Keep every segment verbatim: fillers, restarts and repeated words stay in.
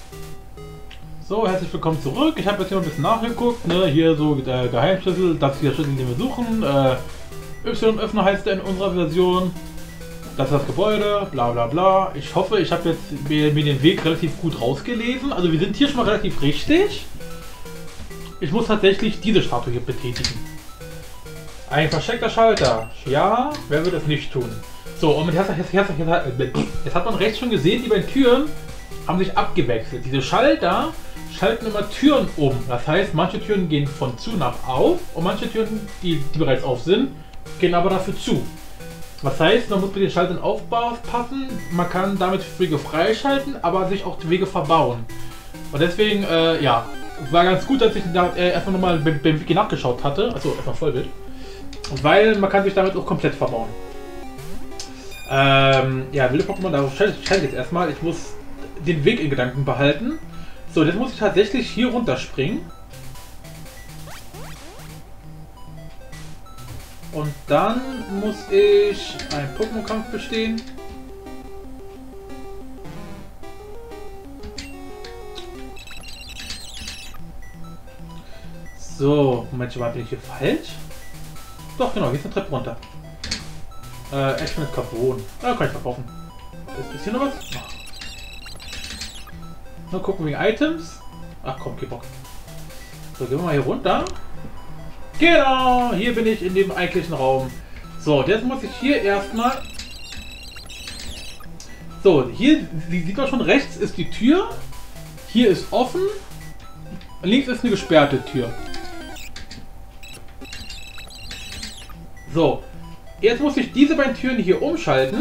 So, herzlich willkommen zurück. Ich habe jetzt hier noch ein bisschen nachgeguckt. Ne? Hier so der Geheimschlüssel, das ist der Schlüssel, den wir suchen. Äh, Y-Öffner heißt er in unserer Version. Das ist das Gebäude, bla bla bla. Ich hoffe, ich habe jetzt mir, mir den Weg relativ gut rausgelesen. Also wir sind hier schon mal relativ richtig. Ich muss tatsächlich diese Statue hier betätigen. Ein versteckter Schalter. Ja, wer würde es nicht tun? So, und jetzt, jetzt, jetzt, jetzt, jetzt hat man rechts schon gesehen, die beiden Türen haben sich abgewechselt. Diese Schalter schalten immer Türen um. Das heißt, manche Türen gehen von zu nach auf und manche Türen, die, die bereits auf sind, gehen aber dafür zu. Was heißt, man muss mit den Schaltern aufpassen, man kann damit Wege freischalten, aber sich auch Wege verbauen. Und deswegen, äh, ja, war ganz gut, dass ich da äh, erstmal nochmal beim Wiki nachgeschaut hatte. Also erstmal Vollbild. Weil man kann sich damit auch komplett verbauen. Ähm, ja, wilde Pokémon, darauf schalte ich jetzt erstmal. Ich muss den Weg in Gedanken behalten. So, jetzt muss ich tatsächlich hier runterspringen. Und dann muss ich einen Pokémon-Kampf bestehen. So, Moment, war bin ich hier falsch? Doch, genau, hier ist eine Treppe runter. Äh, echt mit Carbon. Ah, kann ich verkaufen. Ist hier noch was? Ach. Nur gucken wegen Items. Ach komm, kein Bock. So, gehen wir mal hier runter. Genau, hier bin ich in dem eigentlichen Raum. So, jetzt muss ich hier erstmal... So, hier sieht man schon, rechts ist die Tür. Hier ist offen. Links ist eine gesperrte Tür. So, jetzt muss ich diese beiden Türen hier umschalten.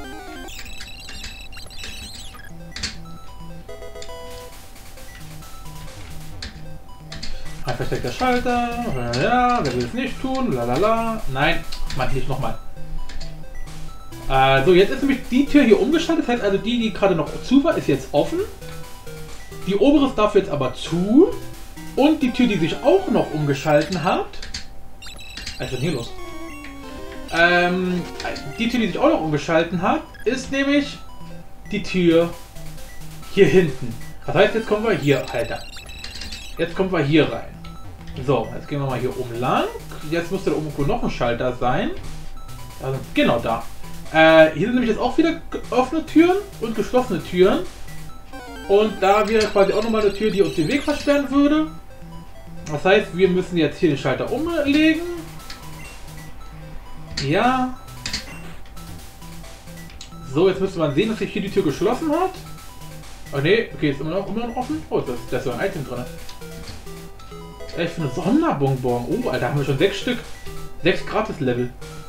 Ein versteckter Schalter. Ja, wer will es nicht tun? Lalala. Nein, mach ich nicht nochmal. Äh, so, jetzt ist nämlich die Tür hier umgeschaltet. Das heißt also, die, die gerade noch zu war, ist jetzt offen. Die obere ist dafür jetzt aber zu. Und die Tür, die sich auch noch umgeschalten hat. Was ist denn hier los? Ähm, die Tür, die sich auch noch umgeschalten hat, ist nämlich die Tür hier hinten. Das heißt, jetzt kommen wir hier, Alter. Jetzt kommen wir hier rein. So, jetzt gehen wir mal hier oben lang. Jetzt müsste da oben noch ein Schalter sein. Also, genau da. Äh, hier sind nämlich jetzt auch wieder offene Türen und geschlossene Türen. Und da wäre quasi auch nochmal eine Tür, die uns den Weg versperren würde. Das heißt, wir müssen jetzt hier den Schalter umlegen. Ja. So, jetzt müsste man sehen, dass sich hier die Tür geschlossen hat. Oh ne, okay, ist immer noch, immer noch offen. Oh, da ist, da ist so ein Item drin. Ich finde Sonderbonbon. Oh, Alter, haben wir schon sechs Stück. Sechs Gratis-Level.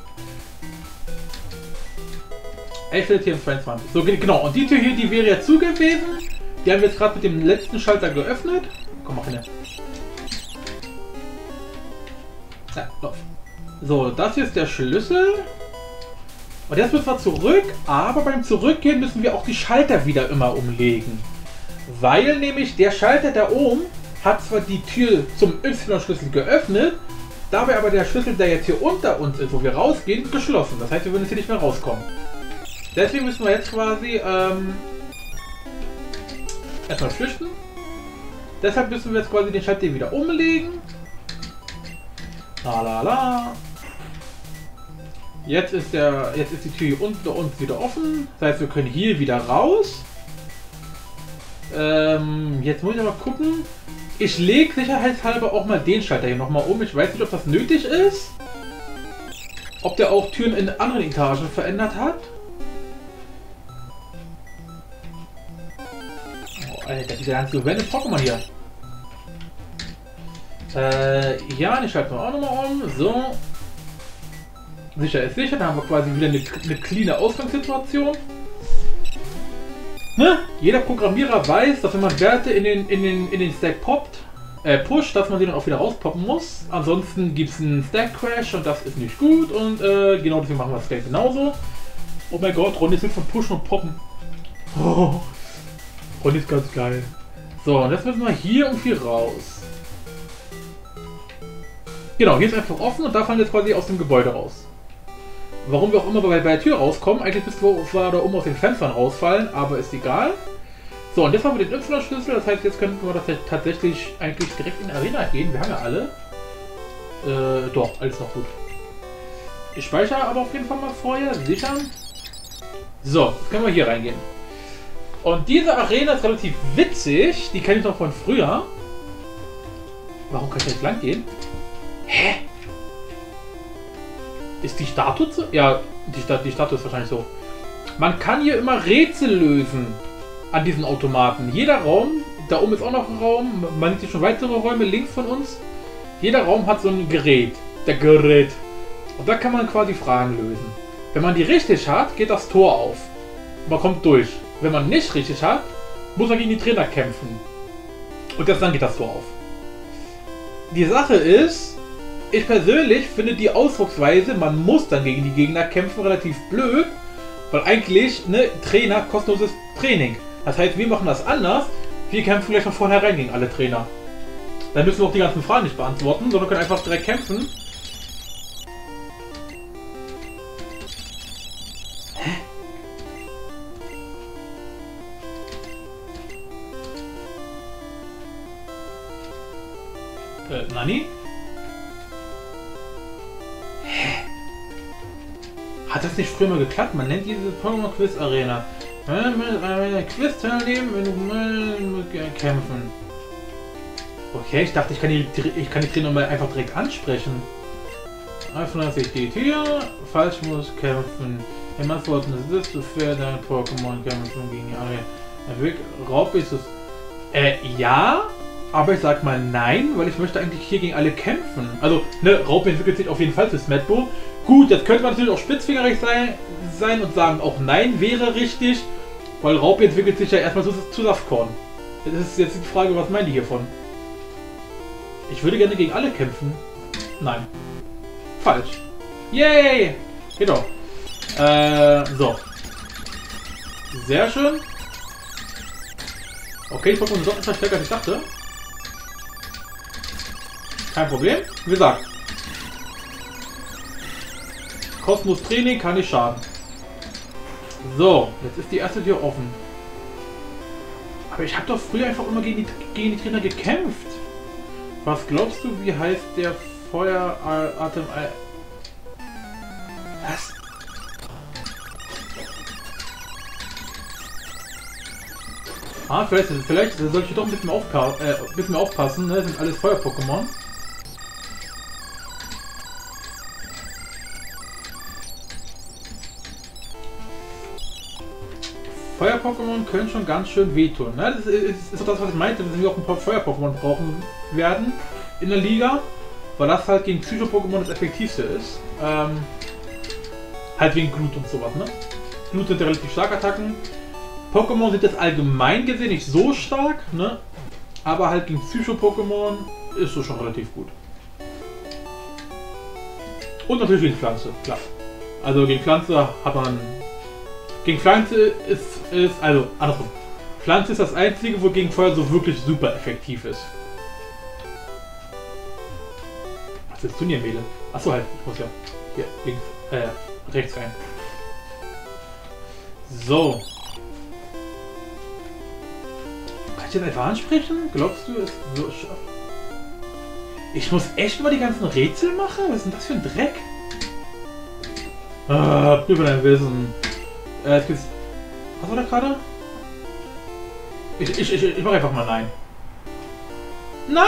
Ich finde hier zweiundzwanzig. So, genau. Und die Tür hier, die wäre ja zu gewesen. Die haben wir jetzt gerade mit dem letzten Schalter geöffnet. Komm, mach hin. Ja, lauf. So, das hier ist der Schlüssel. Und jetzt müssen wir zurück, aber beim Zurückgehen müssen wir auch die Schalter wieder immer umlegen. Weil nämlich der Schalter da oben hat zwar die Tür zum Y-Schlüssel geöffnet, dabei aber der Schlüssel, der jetzt hier unter uns ist, wo wir rausgehen, geschlossen. Das heißt, wir würden jetzt hier nicht mehr rauskommen. Deswegen müssen wir jetzt quasi ähm, erstmal flüchten. Deshalb müssen wir jetzt quasi den Schalter wieder umlegen. La la la. Jetzt ist der, jetzt ist die Tür hier unter uns wieder offen. Das heißt, wir können hier wieder raus. Ähm, jetzt muss ich mal gucken. Ich lege sicherheitshalber auch mal den Schalter hier nochmal um. Ich weiß nicht, ob das nötig ist. Ob der auch Türen in anderen Etagen verändert hat. Oh, Alter, diese ganze random Pokémon hier. Äh, ja, den schalten wir auch nochmal um. So. Sicher ist sicher, da haben wir quasi wieder eine, eine cleane Ausgangssituation. Ne? Jeder Programmierer weiß, dass wenn man Werte in den, in den, in den Stack poppt, äh, pusht, dass man sie dann auch wieder rauspoppen muss. Ansonsten gibt es einen Stack Crash und das ist nicht gut und äh, genau deswegen machen wir das Stack genauso. Oh mein Gott, Ronny ist von Pushen und Poppen. Oh, Ronny ist ganz geil. So, und jetzt müssen wir hier irgendwie raus. Genau, hier ist einfach offen und da fallen wir jetzt quasi aus dem Gebäude raus. Warum wir auch immer bei, bei der Tür rauskommen, eigentlich müssten wir zwar da oben aus den Fenstern rausfallen, aber ist egal. So, und jetzt haben wir den Y-Schlüssel, das heißt, jetzt könnten wir das tatsächlich eigentlich direkt in die Arena gehen. Wir haben ja alle. Äh, doch, alles noch gut. Ich speichere aber auf jeden Fall mal vorher, sichern. So, jetzt können wir hier reingehen. Und diese Arena ist relativ witzig, die kenne ich noch von früher. Warum kann ich jetzt lang gehen? Hä? Ist die Statue so? Ja, die, Sta die Statue ist wahrscheinlich so. Man kann hier immer Rätsel lösen an diesen Automaten. Jeder Raum, da oben ist auch noch ein Raum, man sieht hier schon weitere Räume links von uns. Jeder Raum hat so ein Gerät. Der Gerät. Und da kann man quasi Fragen lösen. Wenn man die richtig hat, geht das Tor auf. Man kommt durch. Wenn man nicht richtig hat, muss man gegen die Trainer kämpfen. Und erst dann geht das Tor auf. Die Sache ist, ich persönlich finde die Ausdrucksweise, man muss dann gegen die Gegner kämpfen, relativ blöd. Weil eigentlich, ne, Trainer, kostenloses Training. Das heißt, wir machen das anders. Wir kämpfen gleich von vornherein gegen alle Trainer. Dann müssen wir auch die ganzen Fragen nicht beantworten, sondern können einfach direkt kämpfen. Hä? Äh, Nani? Hä? Hat das nicht früher mal geklappt? Man nennt diese Pokémon Quiz Arena. Quiz teilnehmen, wenn du kämpfen. Okay, ich dachte, ich kann die, ich kann die Trainer mal einfach direkt ansprechen. Einfach sich die Tür, falsch muss kämpfen. Im Antworten ist es, du für dein Pokémon kämpfen gegen die Arena. Raub ist es. Äh, ja, aber ich sag mal nein, weil ich möchte eigentlich hier gegen alle kämpfen. Also, ne, Raub entwickelt sich auf jeden Fall für Smetbo. Gut, jetzt könnte man natürlich auch spitzfingerig sein, sein und sagen, auch nein wäre richtig, weil Raub entwickelt sich ja erstmal zu, zu Saftkorn. Das ist jetzt die Frage, was meinen die hiervon? Ich würde gerne gegen alle kämpfen. Nein. Falsch. Yay! Geht doch. Äh, so. Sehr schön. Okay, ich Pokémon sind doch etwas stärker als ich dachte. Kein Problem. Wie gesagt. Kosmos Training kann nicht schaden. So, jetzt ist die erste Tür offen. Aber ich habe doch früher einfach immer gegen die, gegen die Trainer gekämpft. Was glaubst du, wie heißt der Feueratem... Was? Ah, vielleicht, vielleicht sollte ich doch ein bisschen, aufpa äh, ein bisschen aufpassen, ne? Das sind alles Feuer-Pokémon. Feuer-Pokémon können schon ganz schön wehtun. Ne? Das ist, ist doch das, was ich meinte, dass wir auch ein paar Feuer-Pokémon brauchen werden in der Liga, weil das halt gegen Psycho-Pokémon das effektivste ist. Ähm, halt wegen Glut und sowas. Ne? Glut sind ja relativ starke Attacken. Pokémon sind jetzt allgemein gesehen nicht so stark, ne? Aber halt gegen Psycho-Pokémon ist es schon relativ gut. Und natürlich gegen Pflanze, klar. Also gegen Pflanze hat man... Gegen Pflanze ist, ist, also andersrum. Pflanze ist das einzige, wo gegen Feuer so wirklich super effektiv ist. Was willst du denn, Mele? Achso, halt, ich muss ja hier links, äh, rechts rein. So. Kann ich jetzt einfach ansprechen? Glaubst du, es so schafft? Ich muss echt mal die ganzen Rätsel machen? Was ist denn das für ein Dreck? Ah, über dein Wissen. Äh, es gibt's... Was war da gerade? Ich, ich, ich, ich mach einfach mal nein. Nein!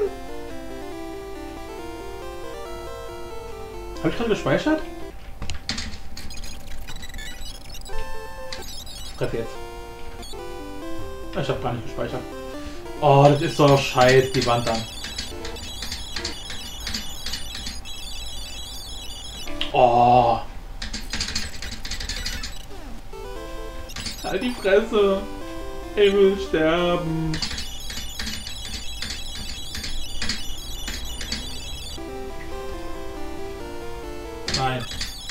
Habe ich gerade gespeichert? Treff jetzt. Ich habe gar nicht gespeichert. Oh, das ist doch scheiße, die Wand dann. Oh. Halt die Fresse. Ich will sterben. Nein.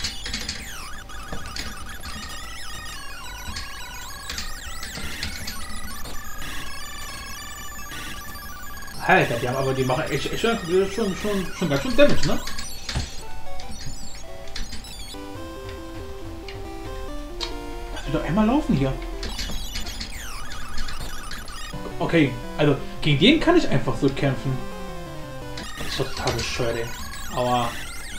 Alter, die haben aber die machen echt, echt schon, schon, schon, schon ganz schön Damage, ne? Lass mich doch einmal laufen hier. Okay, also gegen den kann ich einfach so kämpfen. Das ist total bescheuert, ey. Aber...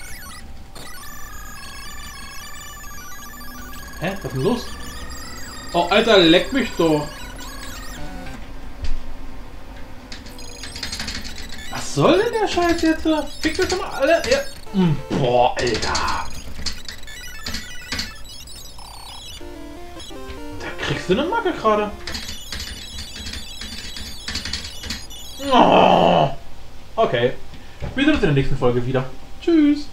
Hä? Was ist denn los? Oh, Alter, leck mich doch. Was soll denn der Scheiß jetzt? Fick das doch mal alle. Ja. Boah, Alter. Da kriegst du eine Macke gerade. Oh. Okay. Wir sehen uns in der nächsten Folge wieder. Tschüss.